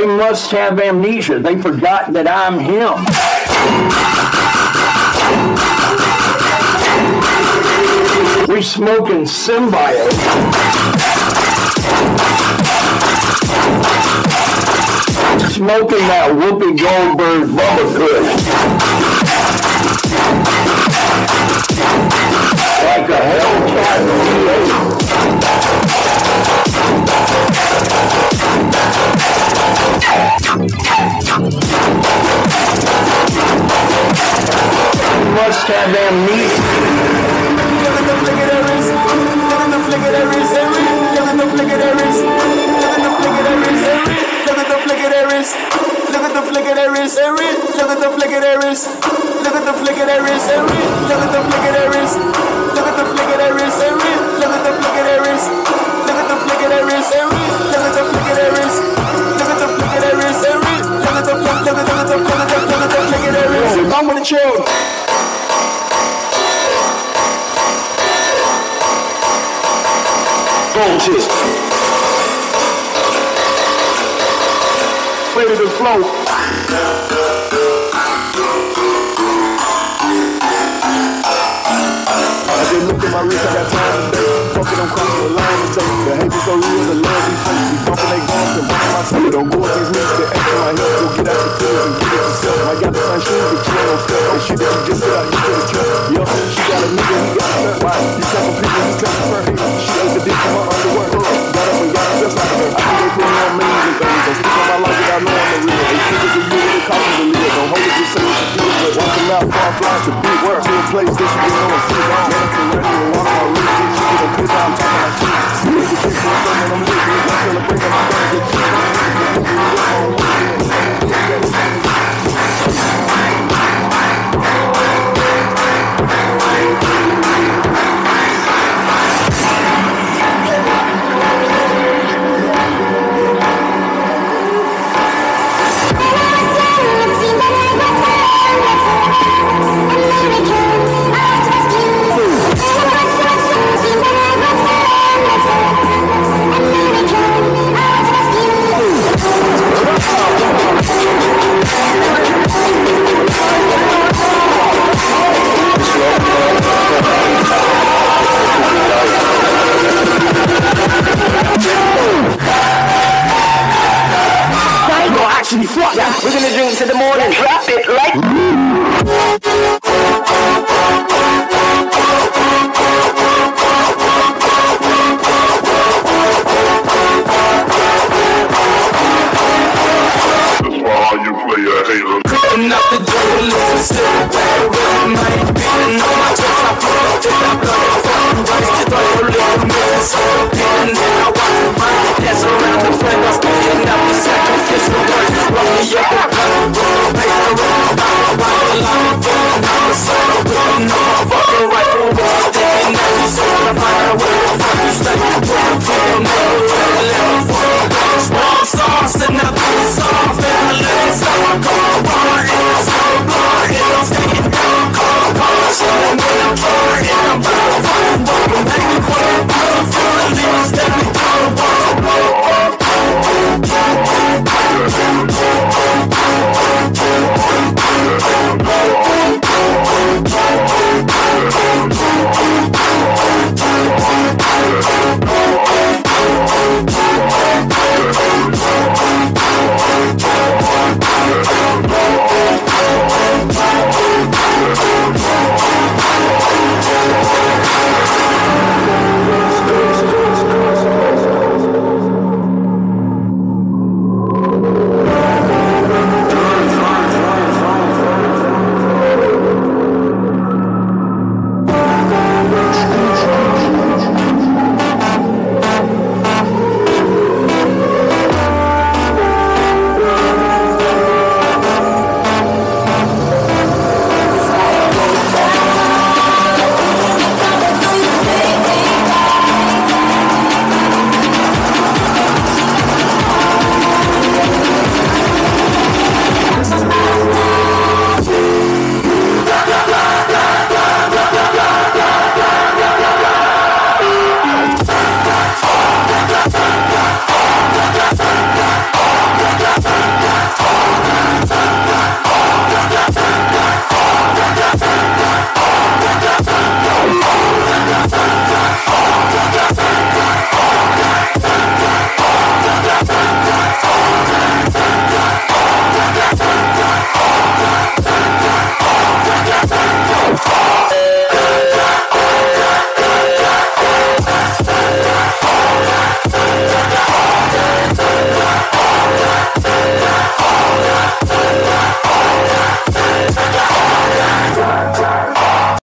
They must have amnesia. They forgot that I'm him. We smoking symbiote. Smoking that Whoopi Goldberg Bubba Kush. Like a Hellcat. You must have amnesia. Look at the flick of their wrist. Look at the flick of their wrist. Look at the flick of their wrist. Look at the flick of their wrist. Look at the flick of their wrist. Look at the flick of their wrist. Look at the flick of their wrist. Look at the flick of their wrist. Look at the flick of their wrist. Look at the flick of their wrist. Look at the flick of their wrist. Look at the flick of their wrist. Look at the flick of their wrist. Look at the flick of their wrist. Look at the flick of their wrist. I'm with the children. Voltage. Ready to flow. I just look at my wrist, I got time today. Fucking I'm crossing the line to take. The hate is so real, the love be fake. We bumping they guns and bumping my tape. Don't go against me, the X in my head. Go get out the feelings and get it yourself. I got the same shoes, but you ain't no step. That shit that you just put out, you could have kept. Yup, she got a nigga, he got a nut. Why? You couple people, he's clapping her head. She ate the dick from her underwear. Got up and got her just like her. I think they put me on millions and things. Don't sleep on my life without knowing the real. They think it's a real, they call it a real. Don't hold it, just say what you do. But watch them out, far fly to big work. To a place that you can know and sit down. Man, to ready to walk my real shit. She get a piss out, I'm talking like shit. See if you kick me up and I'm living. I'm celebrating, I'm gonna get you. Actually, fuck that. We're gonna drink to the morning. Drop it like.